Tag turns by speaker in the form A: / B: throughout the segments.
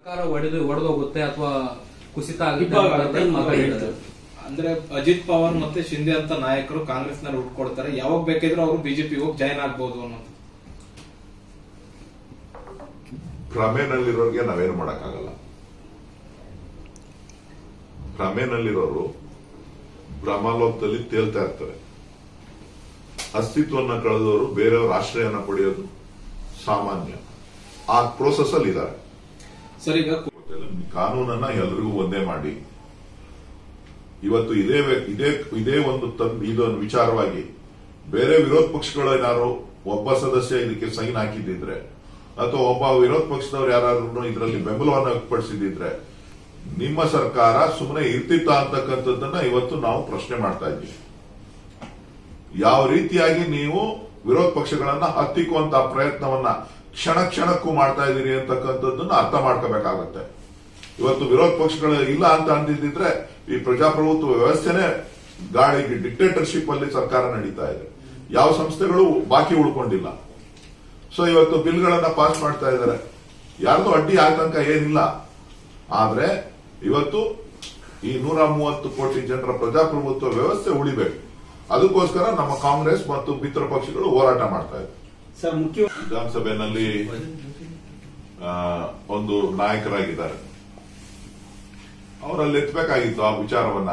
A: ಒಡೆದೋಗುತ್ತೆ ಅಥವಾ ಕುಸಿತ ಆಗುತ್ತೆ
B: ಅಂದ್ರೆ ಅಜಿತ್ ಪವಾರ್ ಮತ್ತೆ ಶಿಂದೆ ಅಂತ ನಾಯಕರು ಕಾಂಗ್ರೆಸ್ ನಲ್ಲಿ ಹುಟ್ಕೊಡ್ತಾರೆ. ಯಾವಾಗ ಬೇಕಿದ್ರು ಅವರು ಬಿಜೆಪಿ ಹೋಗಿ ಜಾಯ್ನ್ ಆಗ್ಬಹುದು ಅನ್ನೋದು.
C: ಭ್ರಮೆನಲ್ಲಿರೋರಿಗೆ ನಾವೇನು ಮಾಡಕ್ಕಾಗಲ್ಲ. ಭ್ರಮೆನಲ್ಲಿರೋರು ಭ್ರಮಾಲೋಕದಲ್ಲಿ ತೇಲ್ತಾ ಇರ್ತಾರೆ. ಅಸ್ತಿತ್ವವನ್ನು ಕಳೆದವರು ಬೇರೆಯವ್ರ ಆಶ್ರಯನ ಪಡೆಯೋದು ಸಾಮಾನ್ಯ. ಆ ಪ್ರೋಸೆಸ್ ಅಲ್ಲಿ ಇದ್ದಾರೆ.
B: ಸರ್, ಈಗ
C: ಕಾನೂನನ್ನ ಎಲ್ರಿಗೂ ಒಂದೇ ಮಾಡಿ ಇವತ್ತು ಇದೇ ಒಂದು ಇದೊಂದು ವಿಚಾರವಾಗಿ ಬೇರೆ ವಿರೋಧ ಪಕ್ಷಗಳೇನಾದ್ರು ಒಬ್ಬ ಸದಸ್ಯ ಇದಕ್ಕೆ ಸೈನ್ ಹಾಕಿದ್ದಿದ್ರೆ ಅಥವಾ ಒಬ್ಬ ವಿರೋಧ ಪಕ್ಷದವ್ರು ಯಾರಾದ್ರೂ ಇದರಲ್ಲಿ ಬೆಂಬಲವನ್ನು ವ್ಯಕ್ತಪಡಿಸಿದ್ರೆ ನಿಮ್ಮ ಸರ್ಕಾರ ಸುಮ್ಮನೆ ಇರ್ತಿತ್ತ ಅಂತಕ್ಕಂಥದ್ದನ್ನ ಇವತ್ತು ನಾವು ಪ್ರಶ್ನೆ ಮಾಡ್ತಾ ಇದ್ದೀವಿ. ಯಾವ ರೀತಿಯಾಗಿ ನೀವು ವಿರೋಧ ಪಕ್ಷಗಳನ್ನ ಹತ್ತಿಕ್ಕುವಂತಹ ಪ್ರಯತ್ನವನ್ನ ಕ್ಷಣ ಕ್ಷಣಕ್ಕೂ ಮಾಡ್ತಾ ಇದ್ದೀರಿ ಅಂತಕ್ಕಂಥದ್ದನ್ನ ಅರ್ಥ ಮಾಡ್ಕೋಬೇಕಾಗತ್ತೆ. ಇವತ್ತು ವಿರೋಧ ಪಕ್ಷಗಳು ಇಲ್ಲ ಅಂತ ಅಂದಿದ್ರೆ ಈ ಪ್ರಜಾಪ್ರಭುತ್ವ ವ್ಯವಸ್ಥೆನೇ ಗಾಳಿಗೆ ಡಿಕ್ಟೇಟರ್ಶಿಪ್ ಅಲ್ಲಿ ಸರ್ಕಾರ ನಡೀತಾ ಇದೆ. ಯಾವ ಸಂಸ್ಥೆಗಳು ಬಾಕಿ ಉಳ್ಕೊಂಡಿಲ್ಲ. ಸೊ ಇವತ್ತು ಬಿಲ್ಗಳನ್ನ ಪಾಸ್ ಮಾಡ್ತಾ ಇದ್ದಾರೆ. ಯಾರ್ದು ಅಡ್ಡಿ ಆತಂಕ ಏನಿಲ್ಲ. ಆದ್ರೆ ಇವತ್ತು ಈ 130 ಕೋಟಿ ಜನರ ಪ್ರಜಾಪ್ರಭುತ್ವ ವ್ಯವಸ್ಥೆ ಉಳಿಬೇಕು. ಅದಕ್ಕೋಸ್ಕರ ನಮ್ಮ ಕಾಂಗ್ರೆಸ್ ಮತ್ತು ಮಿತ್ರ ಪಕ್ಷಗಳು ಹೋರಾಟ ಮಾಡ್ತಾ ಇದ್ದಾರೆ. ವಿಧಾನಸಭೆಯಲ್ಲಿ ಒಂದು ನಾಯಕರಾಗಿದ್ದಾರೆ. ಅವರಲ್ಲಿ ಎತ್ತಬೇಕಾಗಿತ್ತು ಆ ವಿಚಾರವನ್ನ.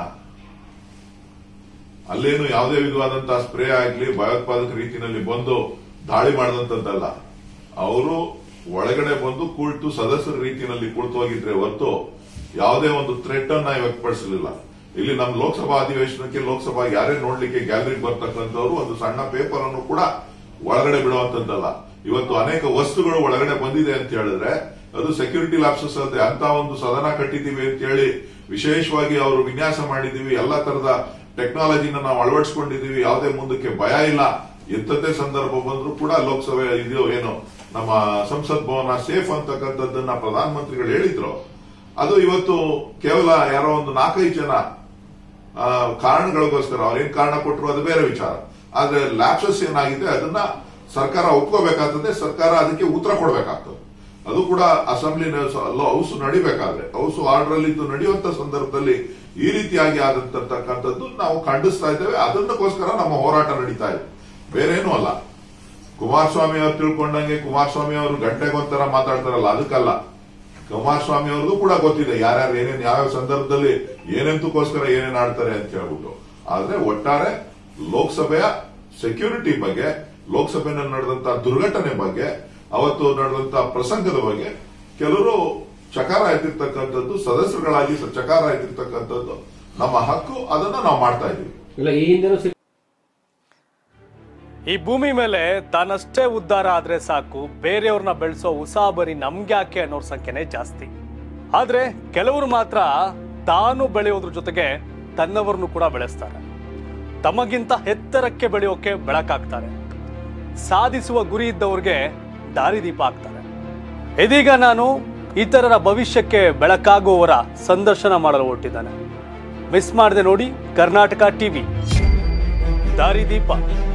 C: ಅಲ್ಲೇನು ಯಾವುದೇ ವಿಧವಾದಂತಹ ಸ್ಪ್ರೇ ಆಗ್ಲಿ ಭಯೋತ್ಪಾದಕ ರೀತಿಯಲ್ಲಿ ಬಂದು ದಾಳಿ ಮಾಡಿದಂತದ್ದಲ್ಲ. ಅವರು ಒಳಗಡೆ ಬಂದು ಕುಳಿತು ಸದಸ್ಯರ ರೀತಿಯಲ್ಲಿ ಕುಳಿತು ಹೋಗಿದ್ರೆ ಹೊರತು ಯಾವುದೇ ಒಂದು ಥ್ರೆಟ್ ಅನ್ನ ವ್ಯಕ್ತಪಡಿಸಲಿಲ್ಲ. ಇಲ್ಲಿ ನಮ್ಮ ಲೋಕಸಭಾ ಅಧಿವೇಶನಕ್ಕೆ ಲೋಕಸಭಾ ಯಾರೇ ನೋಡ್ಲಿಕ್ಕೆ ಗ್ಯಾಲರಿಗೆ ಬರ್ತಕ್ಕಂಥವ್ರು ಒಂದು ಸಣ್ಣ ಪೇಪರ್ ಅನ್ನು ಕೂಡ ಒಳಗಡೆ ಬಿಡುವಂತದ್ದಲ್ಲ. ಇವತ್ತು ಅನೇಕ ವಸ್ತುಗಳು ಒಳಗಡೆ ಬಂದಿದೆ ಅಂತ ಹೇಳಿದ್ರೆ ಅದು ಸೆಕ್ಯೂರಿಟಿ ಲ್ಯಾಪ್ಸಸ್ ಅಲ್ಲದೆ ಅಂತ ಒಂದು ಸದನ ಕಟ್ಟಿದೀವಿ ಅಂತ ಹೇಳಿ ವಿಶೇಷವಾಗಿ ಅವರು ವಿನ್ಯಾಸ ಮಾಡಿದೀವಿ. ಎಲ್ಲಾ ತರದ ಟೆಕ್ನಾಲಜಿನ ನಾವು ಅಳವಡಿಸಿಕೊಂಡಿದೀವಿ. ಯಾವುದೇ ಮುಂದಕ್ಕೆ ಭಯ ಇಲ್ಲ. ಎಂಥದ್ದೇ ಸಂದರ್ಭ ಬಂದರೂ ಕೂಡ ಲೋಕಸಭೆ ಇದು ಏನು ನಮ್ಮ ಸಂಸತ್ ಭವನ ಸೇಫ್ ಅಂತಕ್ಕಂಥದ್ದನ್ನ ಪ್ರಧಾನಮಂತ್ರಿಗಳು ಹೇಳಿದ್ರು. ಅದು ಇವತ್ತು ಕೇವಲ ಯಾರೋ ಒಂದು 4-5 ಜನ ಕಾರಣಗಳಿಗೋಸ್ಕರ ಅವ್ರೇನ್ ಕಾರಣ ಕೊಟ್ಟರು ಅದು ಬೇರೆ ವಿಚಾರ. ಆದ್ರೆ ಲ್ಯಾಪ್ಸಸ್ ಏನಾಗಿದೆ ಅದನ್ನ ಸರ್ಕಾರ ಒಪ್ಕೋಬೇಕಾಗ್ತದೆ. ಸರ್ಕಾರ ಅದಕ್ಕೆ ಉತ್ತರ ಕೊಡಬೇಕಾಗ್ತದೆ. ಅದು ಕೂಡ ಅಸೆಂಬ್ಲಿ ಹೌಸ್ ನಡಿಬೇಕಾದ್ರೆ ಹೌಸ್ ಆರ್ಡರ್ ಅಲ್ಲಿ ನಡೆಯುವಂತ ಸಂದರ್ಭದಲ್ಲಿ ಈ ರೀತಿಯಾಗಿ ಆದಂತಕ್ಕಂಥದ್ದು ನಾವು ಖಂಡಿಸ್ತಾ ಇದ್ದೇವೆ. ಅದನ್ನಕ್ಕೋಸ್ಕರ ನಮ್ಮ ಹೋರಾಟ ನಡೀತಾ ಇದೆ, ಬೇರೇನೂ ಅಲ್ಲ. ಕುಮಾರಸ್ವಾಮಿ ಅವರು ತಿಳ್ಕೊಂಡಂಗೆ ಕುಮಾರಸ್ವಾಮಿ ಅವರು ಗಂಟೆಗೊಂತರ ಮಾತಾಡ್ತಾರಲ್ಲ, ಅದಕ್ಕಲ್ಲ. ಕುಮಾರಸ್ವಾಮಿ ಅವ್ರಿಗೂ ಕೂಡ ಗೊತ್ತಿದೆ ಯಾರ್ಯಾರು ಏನೇನು ಯಾವ ಸಂದರ್ಭದಲ್ಲಿ ಏನೆಂತಕ್ಕೋಸ್ಕರ ಏನೇನು ಆಡ್ತಾರೆ ಅಂತ ಹೇಳ್ಬಿಟ್ಟು. ಆದ್ರೆ ಒಟ್ಟಾರೆ ಲೋಕಸಭೆಯ ಸೆಕ್ಯೂರಿಟಿ ಬಗ್ಗೆ, ಲೋಕಸಭೆಯಲ್ಲಿ ನಡೆದಂತಹ ದುರ್ಘಟನೆ ಬಗ್ಗೆ, ಅವತ್ತು ನಡೆದಂತಹ ಪ್ರಸಂಗದ ಬಗ್ಗೆ ಕೆಲವರು ಚಕಾರ ಎತ್ತಿರ್ತಕ್ಕಂಥದ್ದು, ಸದಸ್ಯರುಗಳಾಗಿ ಚಕಾರ ಎತ್ತಿರ್ತಕ್ಕಂಥದ್ದು ನಮ್ಮ ಹಕ್ಕು. ಅದನ್ನ ನಾವು ಮಾಡ್ತಾ ಇದ್ದೀವಿ.
D: ಈ ಭೂಮಿ ಮೇಲೆ ತಾನಷ್ಟೇ ಉದ್ಧಾರ ಆದ್ರೆ ಸಾಕು, ಬೇರೆಯವ್ರನ್ನ ಬೆಳೆಸೋ ಉಸಾಬರಿ ನಮ್ಗ್ಯಾಕೆ ಅನ್ನೋರ್ ಸಂಖ್ಯೆನೇ ಜಾಸ್ತಿ. ಆದ್ರೆ ಕೆಲವರು ಮಾತ್ರ ತಾನು ಬೆಳೆಯೋದ್ರ ಜೊತೆಗೆ ತನ್ನವರನ್ನು ಕೂಡ ಬೆಳೆಸ್ತಾರೆ. ತಮಗಿಂತ ಎತ್ತರಕ್ಕೆ ಬೆಳೆಯೋಕೆ ಬೆಳಕಾಗ್ತಾರೆ. ಸಾಧಿಸುವ ಗುರಿ ಇದ್ದವ್ರಿಗೆ ದಾರಿದೀಪ ಆಗ್ತಾರೆ. ಇದೀಗ ನಾನು ಇತರರ ಭವಿಷ್ಯಕ್ಕೆ ಬೆಳಕಾಗುವವರ ಸಂದರ್ಶನ ಮಾಡಲು ಹೊರಟಿದ್ದಾನೆ. ಮಿಸ್ ಮಾಡದೆ ನೋಡಿ ಕರ್ನಾಟಕ ಟಿವಿ ದಾರಿದೀಪ.